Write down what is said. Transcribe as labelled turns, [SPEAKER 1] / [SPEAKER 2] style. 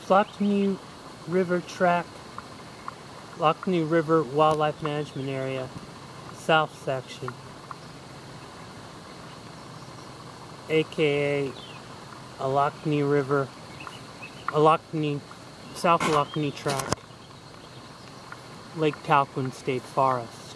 [SPEAKER 1] Ochlockonee River Tract, Ochlockonee River Wildlife Management Area, South Section, aka Ochlockonee River, South Ochlockonee Tract, Lake Talquin State Forest.